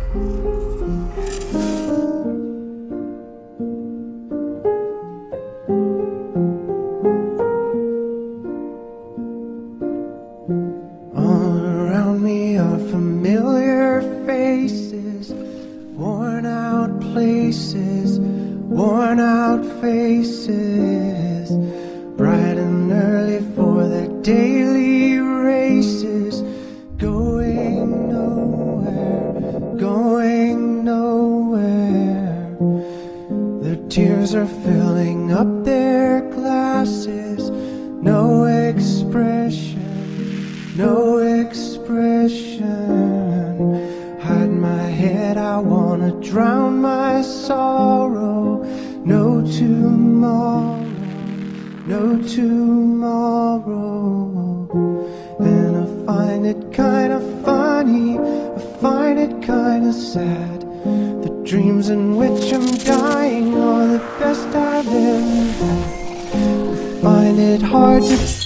Worn out faces, bright and early for their daily races, going nowhere, going nowhere. Their tears are filling up their glasses, no expression, no expression. Hide my head, I wanna drown my sorrow. No tomorrow, no tomorrow. And I find it kinda funny, I find it kinda sad. The dreams in which I'm dying are the best I've ever had. I find it hard to